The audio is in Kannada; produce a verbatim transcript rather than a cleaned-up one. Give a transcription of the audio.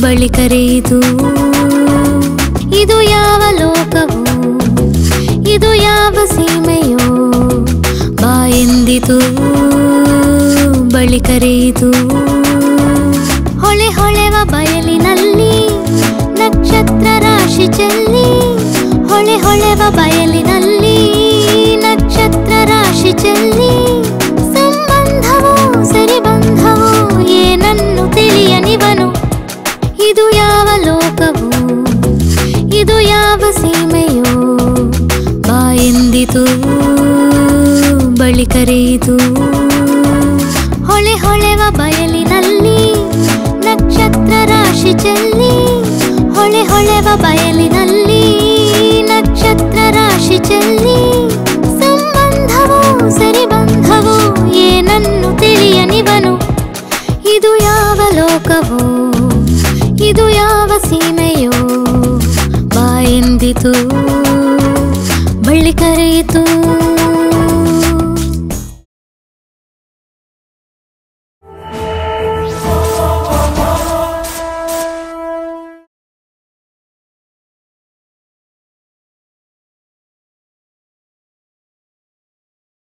ಬಳಿ ಕರೆಯಿತು. ಇದು ಯಾವ ಲೋಕವು, ಇದು ಯಾವ ಸೀಮೆಯೋ, ಬಾ ಎಂದಿತು ಬಳಿ ಕರೆಯಿತು. ಹೊಳೆ ಹೊಳೆವ ಬಯಲಿನಲ್ಲಿ ನಕ್ಷತ್ರ ರಾಶಿ ಚೆಲ್ಲಿ, ಹೊಳೆ ಹೊಳೆವ ಬಯಲಿನಲ್ಲಿ ನಕ್ಷತ್ರ ರಾಶಿ ಚೆಲ್ಲಿ. ಸಂಬಂಧವೋ ಸರಿಬಂಧವೋ ಏನನ್ನು ತಿಳಿಯನಿವನು. ಇದು ಯಾವ ಲೋಕವು, ಇದು ಯಾವ ಸೀಮೆಯೋ, ಬಾ ಎಂದಿತು ಬಳಿ ಕರೆಯಿತು. ಹೊಳೆ ಹೊಳೆವ ಬಯಲಿನಲ್ಲಿ ನಕ್ಷತ್ರ ರಾಶಿ ಚೆಲ್ಲಿ, ಹೊಳೆ ಹೊಳೆವ ಬಯಲಿನಲ್ಲಿ ನಕ್ಷತ್ರ ರಾಶಿ ಚೆಲ್ಲಿ.